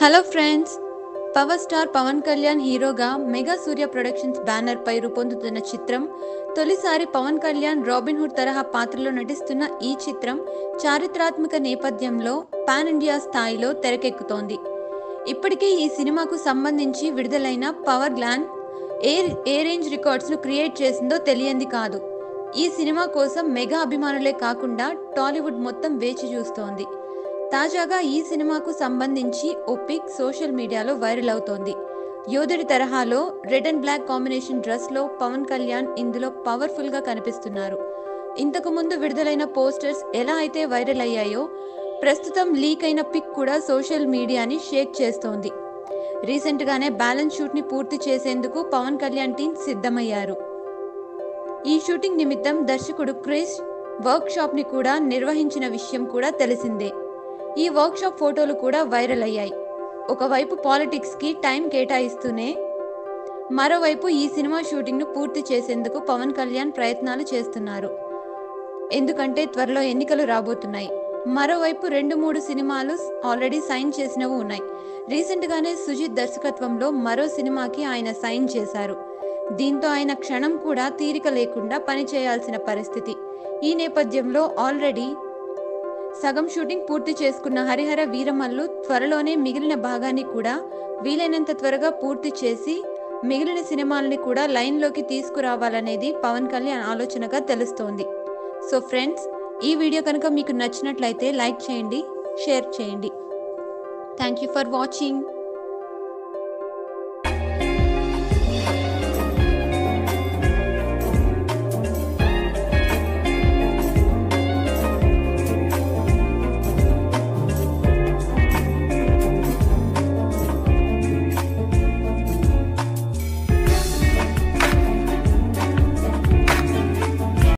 Hello friends, power star Pawan Kalyan హీరోగా mega Surya productions banner పై రూపొందుతున్న చిత్రం. తొలిసారి పవన్ కళ్యాణ్ రాబిన్ హుడ్ తరహా పాత్రలో నటిస్తున్న ఈ చిత్రం చారిత్రాత్మక నేపథ్యంలో పాన్ ఇండియా స్థాయిలో తెరకెక్కుతోంది. ఇప్పటికే ఈ సినిమాకు సంబంధించి విడుదలైన పవర్ గ్లాన్ ఏ రేంజ్ రికార్డ్స్ ను క్రియేట్ చేసిందో తెలియంది కాదు. ఈ సినిమా కోసం మెగా అభిమానులే కాకుండా టాలీవుడ్ మొత్తం వేచి చూస్తోంది. తాజాగా ఈ సినిమాకు సంబంధించి ఓ పిక్ సోషల్ మీడియాలో వైరల్ అవుతోంది. యోధుడి తరహాలో red and black combination dress లో పవన్ కళ్యాణ్ ఇందులో పవర్ఫుల్ గా కనిపిస్తున్నారు. ఇంతకు ముందు విడుదలైన పోస్టర్స్ ఎలా అయితే వైరల్ అయ్యాయో, ప్రస్తుతం లీక్ అయిన పిక్ కూడా సోషల్ మీడియాని షేక్ చేస్తోంది. రీసెంట్ గానే బ్యాలెన్స్ షూట్ ని పూర్తి చేసేందుకు పవన్ కళ్యాణ్ టీం సిద్ధమయ్యారు. ఈ షూటింగ్ నిమిత్తం దర్శకుడు క్రిష్ వర్క్ షాప్ ని కూడా నిర్వహించిన విషయం కూడా తెలిసిందే. ఈ వర్క్ షాప్ ఫోటోలు కూడా వైరల్ అయ్యాయి. ఒకవైపు పాలిటిక్స్ కి టైం కేటాయిస్తూనే మరోవైపు ఈ సినిమా షూటింగ్ ను పూర్తి చేసేందుకు పవన్ కళ్యాణ్ ప్రయత్నాలు చేస్తున్నారు. ఎందుకంటే త్వరలో ఎన్నికలు రాబోతున్నాయి. మరోవైపు 2-3 సినిమాలు ఆల్రెడీ సైన్ చేసినవి ఉన్నాయి. రీసెంట్ గానే సుజిత్ దర్శకత్వంలో మరో సినిమాకి ఆయన సైన్ చేశారు. దీంతో ఆయన క్షణం కూడా తీరిక లేకుండా పని చేయాల్సిన పరిస్థితి. ఈ నేపథ్యంలో ఆల్రెడీ సగం షూటింగ్ పూర్తి చేసుకున్న హరిహర వీరమల్లు త్వరలోనే మిగిలిన భాగాన్ని కూడా వీలైనంత త్వరగా పూర్తి చేసి మిగిలిన సినిమాలని కూడా లైన్లోకి తీసుకురావాలనేది పవన్ కళ్యాణ్ ఆలోచనగా తెలుస్తోంది. సో ఫ్రెండ్స్, ఈ వీడియో కనుక మీకు నచ్చినట్లయితే లైక్ చేయండి, షేర్ చేయండి. Thank you for watching.